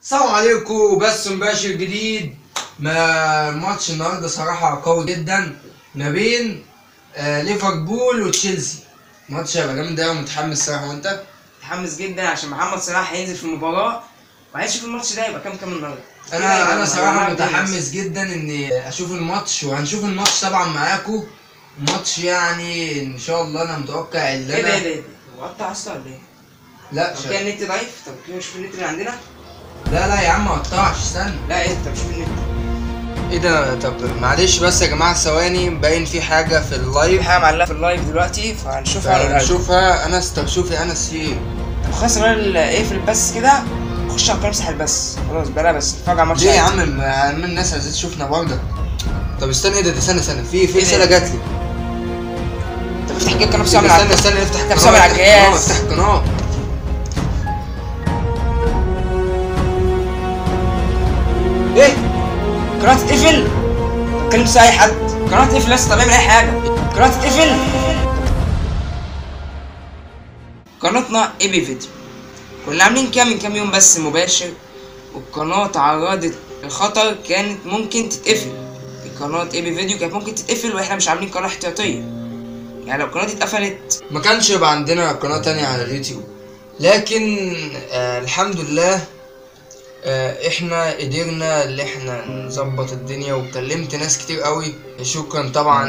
السلام عليكم. بس مباشر جديد. ما ماتش النهارده صراحه قوي جدا ما بين ليفربول وتشيلسي. ماتش هيبقى جامد قوي ومتحمس صراحه. وانت؟ متحمس جدا عشان محمد صلاح هينزل في المباراه وهيشوف الماتش ده هيبقى كام النهارده. انا صراحه متحمس جدا اني اشوف الماتش، وهنشوف الماتش طبعا معاكم. الماتش يعني ان شاء الله انا متوقع ان ايه ده هو قطع اصلا ولا ايه؟ لا كان النت ضعيف. طب كده نشوف النت اللي عندنا. لا يا عم ما قطعش، استنى. لا ايه طب شوف النت. ايه ده؟ طب معلش بس يا جماعه ثواني، باين في حاجه في اللايف. حاجه معلقه في اللايف دلوقتي فهنشوفها. هنشوفها. انس طب شوفي انس في ايه؟ طب خلاص الراجل اقفل بس كده، خش على القناه امسح البث خلاص بقى. بس نتفرج على الماتش. ليه يا عم؟ الناس عايزة تشوفنا برضه. طب استنى، ايه ده؟ استنى في رساله جات لي. طب افتح القناه نفسها من على استنى افتح القناه نفسها من على الجهاز. افتح القناه. ايه؟ القناه تتقفل؟ ما تكلمش اي حد. القناه تتقفل لسه. طب اعمل اي حاجه. القناه تتقفل. قناتنا اي بي فيديو كنا عاملين من كام يوم بس مباشر، والقناه تعرضت لخطر كانت ممكن تتقفل. القناه اي بي فيديو كانت ممكن تتقفل واحنا مش عاملين قناه احتياطيه. يعني لو القناه دي اتقفلت ما كانش يبقى عندنا قناه تانية على اليوتيوب. لكن الحمد لله احنا قدرنا اللي احنا نظبط الدنيا، وكلمت ناس كتير قوي. شكرا طبعا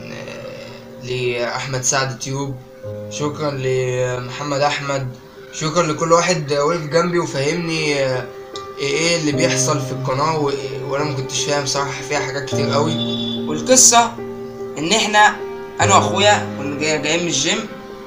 لاحمد سعد تيوب، شكرا لمحمد احمد، شكرا لكل واحد وقف جنبي وفهمني ايه اللي بيحصل في القناه، وانا ما كنتش فاهم صراحه فيها حاجات كتير قوي. والقصه ان احنا انا واخويا كنا جايين من الجيم،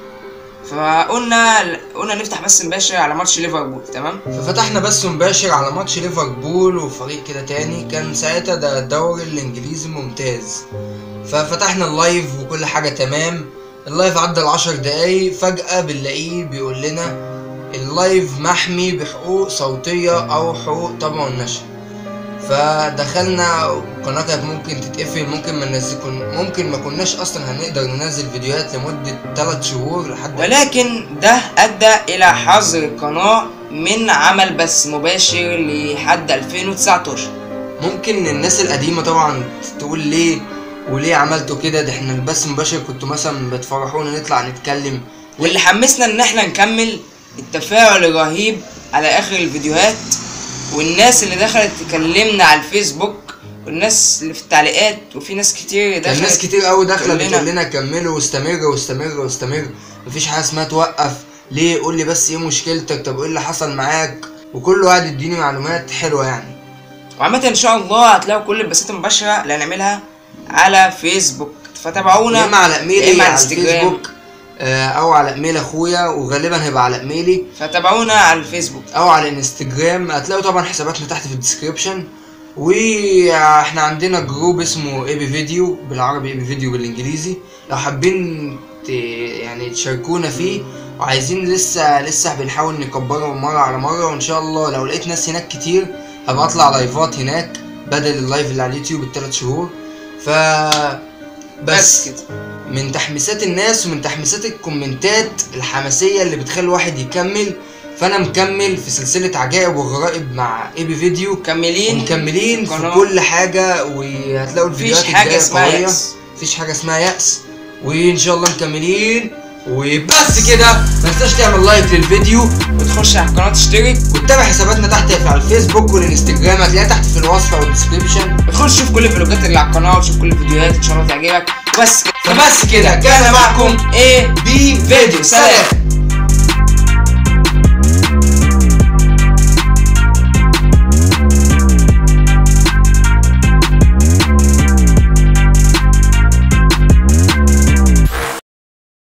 فقلنا نفتح بس مباشر على ماتش ليفربول. تمام، ففتحنا بس مباشر على ماتش ليفربول وفريق كده تاني، كان ساعتها ده الدوري الانجليزي ممتاز. ففتحنا اللايف وكل حاجه تمام. اللايف عدى ال10 دقايق، فجأة بنلاقيه بيقول لنا اللايف محمي بحقوق صوتية او حقوق طبع والنشر. فدخلنا، القناة كانت ممكن تتقفل، ممكن ما كناش اصلا هنقدر ننزل فيديوهات لمدة 3 شهور لحد. ولكن ده ادى الى حظر القناة من عمل بث مباشر لحد 2019. ممكن الناس القديمة طبعا تقول ليه عملتوا كده؟ ده احنا البث المباشر كنتوا مثلا بتفرحونا نطلع نتكلم. واللي حمسنا ان احنا نكمل التفاعل الرهيب على اخر الفيديوهات، والناس اللي دخلت تكلمنا على الفيسبوك، والناس اللي في التعليقات، وفي ناس كتير دخلت. ناس كتير قوي داخله بتقول لنا كملوا واستمر. مفيش حاجه اسمها توقف. ليه؟ قول لي بس ايه مشكلتك، طب ايه اللي حصل معاك، وكله قاعد يديني معلومات حلوه يعني. وعامة ان شاء الله هتلاقوا كل البثات المباشرة اللي هنعملها على فيسبوك، فتابعونا. اما على ايميلي على الفيسبوك او على ايميل اخويا، وغالبا هيبقى على ايميلي. فتابعونا على الفيسبوك او على الانستجرام. هتلاقوا طبعا حساباتنا تحت في الديسكريبشن. واحنا عندنا جروب اسمه اي بي فيديو بالعربي، اي بي فيديو بالانجليزي. لو حابين يعني تشاركونا فيه، وعايزين لسه بنحاول نكبره مره على مره. وان شاء الله لو لقيت ناس هناك كتير هبقى اطلع لايفات هناك بدل اللايف اللي على اليوتيوب ال3 شهور. بس كده، من تحميسات الناس ومن تحميسات الكومنتات الحماسيه اللي بتخلي الواحد يكمل، فانا مكمل في سلسله عجائب وغرائب مع اي بي فيديو. مكملين في كل حاجه، وهتلاقوا الفيديوهات الجايه قويه. مفيش حاجه اسمها يأس، وان شاء الله مكملين. وبس كده، ما تنساش تعمل لايك للفيديو، وتخش على القناه تشترك، وتتابع حساباتنا تحت على الفيسبوك والانستجرام، هتلاقيها تحت في الوصف او الديسكريبشن. ادخل شوف كل الفلوجات اللي على القناه، وشوف كل الفيديوهات ان شاء الله تعجبك. فبس كده كان معكم اي بي فيديو. سلام.